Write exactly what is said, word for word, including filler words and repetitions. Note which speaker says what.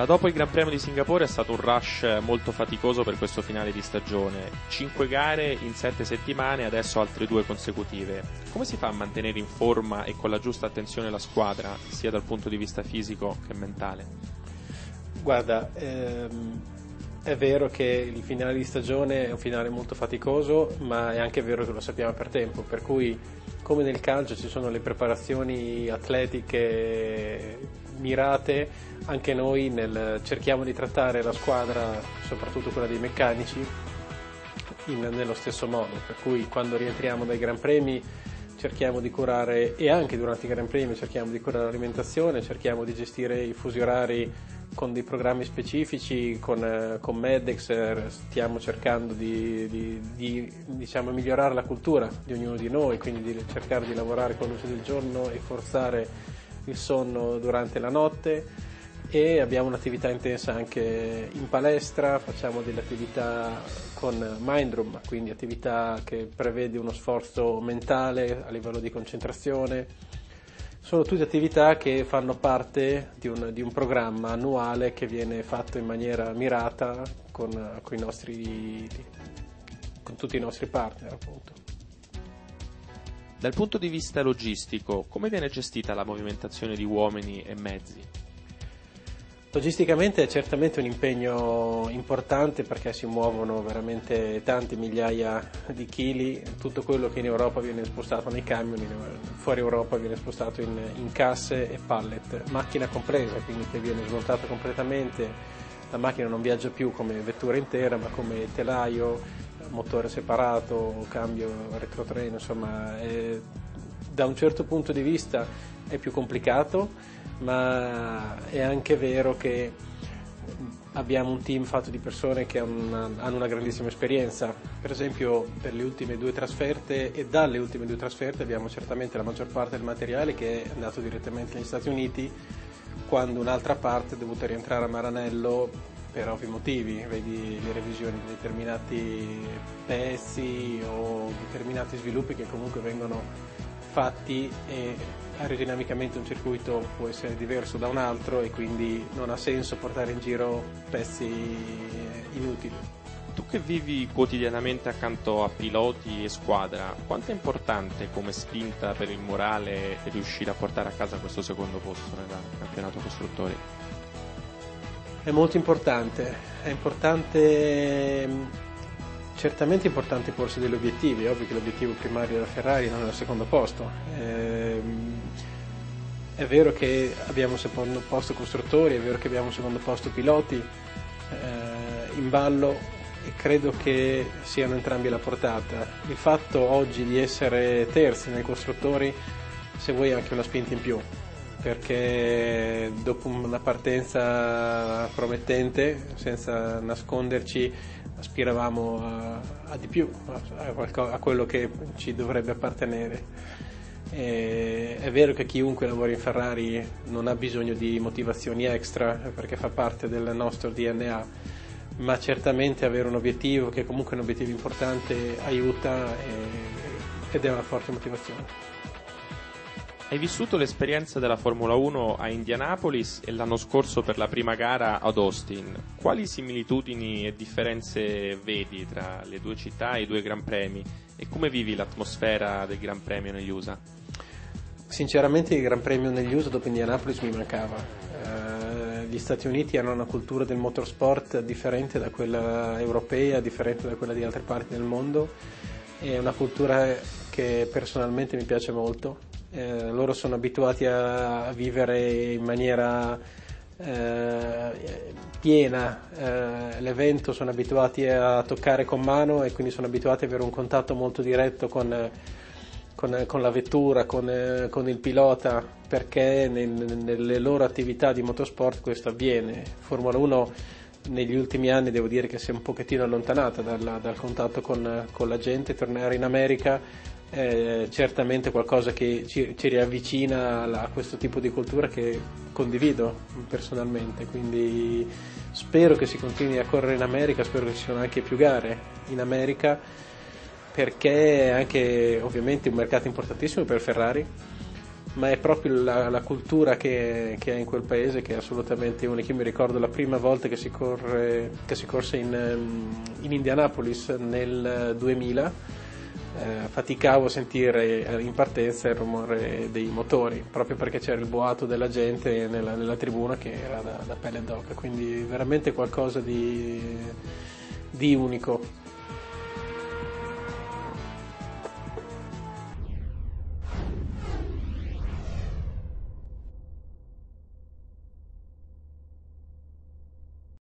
Speaker 1: Da dopo il Gran Premio di Singapore è stato un rush molto faticoso per questo finale di stagione. Cinque gare in sette settimane, adesso altre due consecutive. Come si fa a mantenere in forma e con la giusta attenzione la squadra, sia dal punto di vista fisico che mentale?
Speaker 2: Guarda, ehm, è vero che il finale di stagione è un finale molto faticoso, ma è anche vero che lo sappiamo per tempo, per cui come nel calcio ci sono le preparazioni atletiche mirate, anche noi nel, cerchiamo di trattare la squadra, soprattutto quella dei meccanici, in, nello stesso modo, per cui quando rientriamo dai Gran Premi cerchiamo di curare, e anche durante i Gran Premi cerchiamo di curare l'alimentazione, cerchiamo di gestire i fusi orari con dei programmi specifici, con, con Medex stiamo cercando di, di, di diciamo, migliorare la cultura di ognuno di noi, quindi di cercare di lavorare con la luce del giorno e forzare il sonno durante la notte, e abbiamo un'attività intensa anche in palestra, facciamo delle attività con Mindroom, quindi attività che prevede uno sforzo mentale a livello di concentrazione. Sono tutte attività che fanno parte di un, di un programma annuale che viene fatto in maniera mirata con, con, i nostri, con tutti i nostri partner, appunto.
Speaker 1: Dal punto di vista logistico, come viene gestita la movimentazione di uomini e mezzi?
Speaker 2: Logisticamente è certamente un impegno importante perché si muovono veramente tanti migliaia di chili, tutto quello che in Europa viene spostato nei camion, fuori Europa viene spostato in, in casse e pallet, macchina compresa, quindi che viene smontata completamente, la macchina non viaggia più come vettura intera ma come telaio, motore separato, cambio retrotreno, insomma è, da un certo punto di vista è più complicato, ma è anche vero che abbiamo un team fatto di persone che hanno una, hanno una grandissima esperienza. Per esempio per le ultime due trasferte e dalle ultime due trasferte abbiamo certamente la maggior parte del materiale che è andato direttamente negli Stati Uniti, quando un'altra parte è dovuta rientrare a Maranello per ovvi motivi, vedi le revisioni di determinati pezzi o determinati sviluppi che comunque vengono fatti, e aerodinamicamente un circuito può essere diverso da un altro e quindi non ha senso portare in giro pezzi inutili.
Speaker 1: Tu che vivi quotidianamente accanto a piloti e squadra, quanto è importante come spinta per il morale riuscire a portare a casa questo secondo posto nel campionato costruttori?
Speaker 2: È molto importante, è importante, certamente è importante porsi degli obiettivi, è ovvio che l'obiettivo primario della Ferrari non è il secondo posto, è, è vero che abbiamo un secondo posto costruttori, è vero che abbiamo un secondo posto piloti eh, in ballo, e credo che siano entrambi alla portata. Il fatto oggi di essere terzi nei costruttori, se vuoi, è anche una spinta in più, perché dopo una partenza promettente, senza nasconderci, aspiravamo a, a di più, a, qualco, a quello che ci dovrebbe appartenere. E è vero che chiunque lavora in Ferrari non ha bisogno di motivazioni extra perché fa parte del nostro D N A, ma certamente avere un obiettivo, che comunque è un obiettivo importante, aiuta e, ed è una forte motivazione.
Speaker 1: Hai vissuto l'esperienza della Formula uno a Indianapolis e l'anno scorso per la prima gara ad Austin. Quali similitudini e differenze vedi tra le due città e i due Gran Premi, e come vivi l'atmosfera del Gran Premio negli U S A?
Speaker 2: Sinceramente il Gran Premio negli U S A dopo Indianapolis mi mancava. Eh, gli Stati Uniti hanno una cultura del motorsport differente da quella europea, differente da quella di altre parti del mondo, è una cultura che personalmente mi piace molto. Eh, loro sono abituati a, a vivere in maniera eh, piena eh, l'evento, sono abituati a toccare con mano e quindi sono abituati ad avere un contatto molto diretto con, con, con la vettura, con, con il pilota, perché nel, nelle loro attività di motorsport questo avviene. Formula uno negli ultimi anni devo dire che si è un pochettino allontanata dal, dal contatto con, con la gente. Tornare in America è certamente qualcosa che ci, ci riavvicina a questo tipo di cultura che condivido personalmente, quindi spero che si continui a correre in America, spero che ci siano anche più gare in America, perché è anche ovviamente un mercato importantissimo per Ferrari, ma è proprio la, la cultura che, che è in quel paese che è assolutamente unica. Io mi ricordo la prima volta che si, corre, che si corse in, in Indianapolis nel duemila. Eh, faticavo a sentire in partenza il rumore dei motori, proprio perché c'era il boato della gente nella, nella tribuna che era da, da pelle d'oca, quindi veramente qualcosa di, di unico.